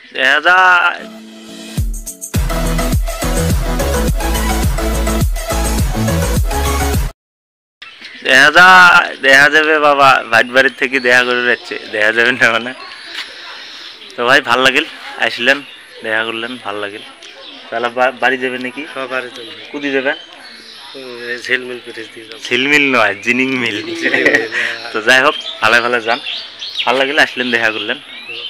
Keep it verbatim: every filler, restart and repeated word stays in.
দেখা যায় দেখা যায় দেখা যাবে বাবা ভাইট বাড়ির থেকে দেখা করে যাচ্ছে দেখা যাবে না মানে তো ভাই ভাল লাগিল আসলেন দেখা করলেন ভাল লাগিল তাহলে বাড়ি যাবে নাকি কুদি যাবেন ঝিলমিল নয় জিনিং মিল তো যাই হোক ভালো ভালো যান ভাল লাগিল আসলেন দেখা করলেন